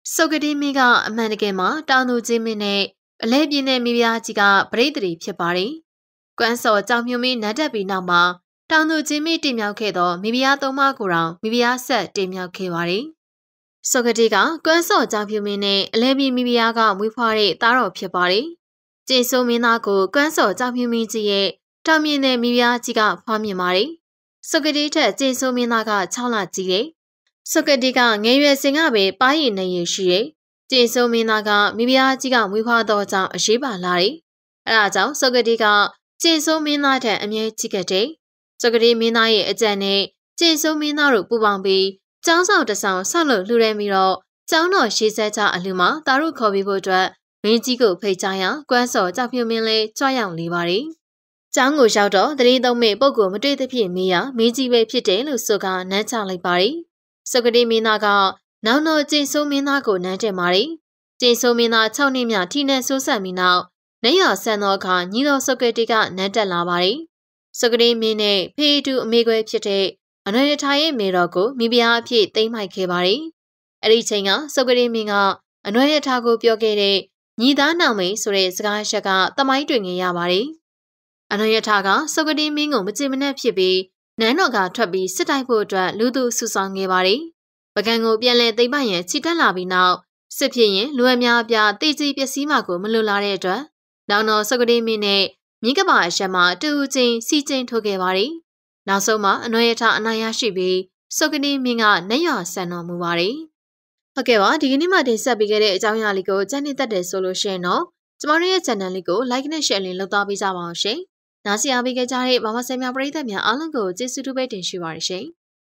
ဆိုကတိမင်းကအမှန်တကယ်မှာတောင်သူချင်းမင်းနဲ့အလဲပြင်းတဲ့မိဖုရားကြီးကပရိသေဖြစ်ပါတယ်။ကွမ်းစော်ကြောင်မြုံမင်းနတ်တက်ပြီးနောက်မှာတောင်သူချင်းမင်းတင်မြောက်ခဲ့သောမိဖုရားသုံးပါးကိုတောင်မိဖုရားဆက်တင်မြောက်ခဲ့ပါတယ်။ဆိုကတိကကွမ်းစော်ကြောင်မြုံမင်းနဲ့အလဲပြင်းမိဖုရားကမွေးဖွားတဲ့သားတော်ဖြစ်ပါတယ်။ကျင်းစိုးမင်းသားကိုကွမ်းစော်ကြောင်မြုံမင်းကြီးရဲ့တောင်မြင့်တဲ့မိဖုရားကြီးကဖွားမြင်ပါတယ်။ဆိုကတိထက်ကျင်းစိုးမင်းသားက6လကြီးတယ်။ဆိုကတိကငယ်ရွယ်စဉ်ကပဲပါးရည်နေရရှိတယ်။ကျင်းစိုးမင်းသားကမိဖုရားကြီးကမွေးဖွားသောကြောင့်အရေးပါလာတယ်။အဲဒါကြောင့်ဆိုကတိကကျင်းစိုးမင်းသားထက်အမြဲကြီးကတဲ့ဆိုကတိမင်းသားရဲ့အကြံနဲ့ကျင်းစိုးမင်းသားတို့ပူပေါင်းပြီးကျောင်းဆောင်တဆောင်ဆောက်လို့လှူရဲပြီးတော့ကျောင်းတော်ရှေးဆက်ချအလှူမှာတာရုခေါ်ပြီးဖို့အတွက်မင်းကြီးကိုဖိတ်ကြားရကွမ်းစော်ကြောက်ဖြူမင်းလေးကြွရောက်နေပါတယ်။ကျောင်းကိုရောက်တော့တတိသုံးမဲ့ပုဂ္ဂိုလ်မတွေ့သဖြင့်မေးရမင်းကြီးပဲဖြစ်တယ်လို့ဆိုကနန်းချလိုက်ပါတယ်။ဆိုကတိမင်းသားကနောက်တော့ကျင်းစိုးမင်းသားကိုနန်းတက်ပါတယ်။ကျင်းစိုးမင်းသား6နှစ်မြထိနဲ့ဆိုးဆက်ပြီးနောက်နေရဆန်သောအခါညီတော်ဆိုကတိကနန်းတက်လာပါတယ်။ဆိုကတိမင်းနဲ့ဖေးတူအမေခွဲဖြစ်တဲ့အနွေရထားရဲ့မေတော်ကိုမိဖုရားအဖြစ်သိမ်းမိုက်ခဲ့ပါတယ်။အဲ့ဒီချိန်ကဆိုကတိမင်းကအနွေရထားကိုပြောခဲ့တဲ့ညီသားနောင်မိန်ဆိုတဲ့စကားရှက်ကတမိုင်းတွင်ငင်ရပါတယ်။အနွေရထားကဆိုကတိမင်းကိုမကြင်မနှက်ဖြစ်ပြီးနန်းတော်ကထွက်ပြီးစစ်တိုက်ဖို့အတွက်လူသူစုဆောင်ခဲ့ပါတယ်။ပကံကိုပြန်လဲသိမ့်ပိုင်ရန်ချီတက်လာပြီးနောက်စစ်ဖြစ်ရင်လူအများအပြားတေးကြီးပျက်စီးမှကိုမလွတ်လာတဲ့အတွက်နောက်တော့ဆိုကတိမင်းနဲ့မြင်းကပါအရှက်မှတူချင်းစီချင်းထိုးခဲ့ပါတယ်။နောက်ဆုံးမှာအနွေရထားအနိုင်ရရှိပြီးဆိုကတိမင်းကနေရဆန်တော်မူပါတယ်။ဟုတ်ကဲ့ပါဒီကနေ့မှတင်ဆက်ပေးခဲ့တဲ့အကြောင်းအရာလေးကိုကြည့်နေတတ်တယ်ဆိုလို့ရှိရင်တော့ကျမတို့ရဲ့ channel လေးကို like နဲ့ share လေးလုပ်သွားပေးကြပါအောင်ရှင်။နားဆင်အားပေးကြတဲ့မမဆယ်များပရိသတ်များအားလုံးကိုကျေးဇူးတူပဲတင်ရှိပါတယ်ရှင်။